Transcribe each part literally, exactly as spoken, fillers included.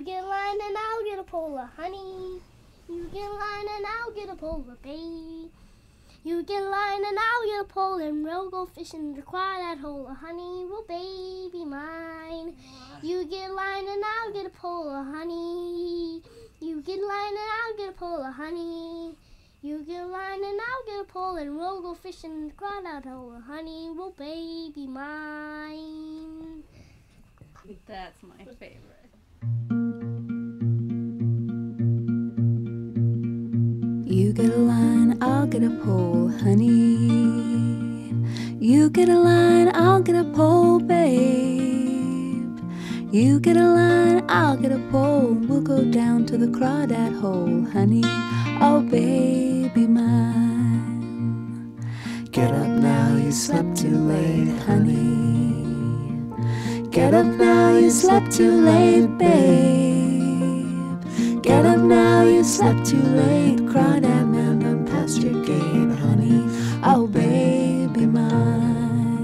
You get a line and I'll get a pole of honey. You get a line and I'll get a pole of bait. You get a line and I'll get a pole and we'll go fishing in the Crawdad hole of honey. Will baby mine. You get a line and I'll get a pole of honey. You get a line and I'll get a pole of honey. You get a line and I'll get a pole and we'll go fishing in the Crawdad hole of honey. Will baby mine. That's my favorite. You get a line, I'll get a pole, honey. You get a line, I'll get a pole, babe. You get a line, I'll get a pole. We'll go down to the Crawdad hole, honey. Oh, baby mine. Get up now, you slept too late, honey. Get up now, you slept too late, babe. Get up now, you slept too late. Crawdad man done past your gate, honey. Oh, baby mine.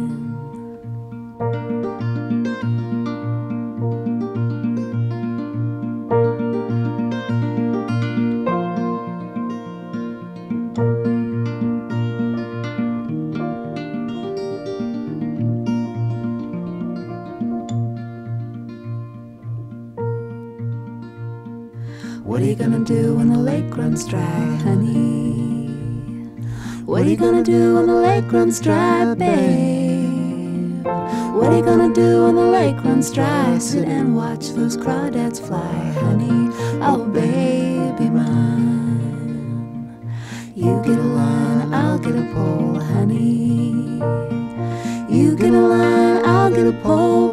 What are you gonna do when the lake runs dry, honey? What are you gonna do when the lake runs dry, babe? What are you gonna do when the lake runs dry? Sit and watch those crawdads fly, honey. Oh, baby mine. You get a line, I'll get a pole, honey. You get a line, I'll get a pole,